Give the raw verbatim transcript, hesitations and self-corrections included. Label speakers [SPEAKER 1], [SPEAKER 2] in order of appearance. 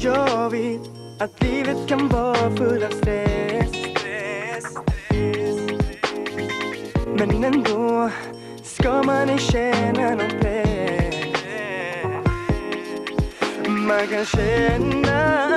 [SPEAKER 1] Jag vet att livet kan vara full av stress, men ändå ska man inte känna någon press. Man kan känna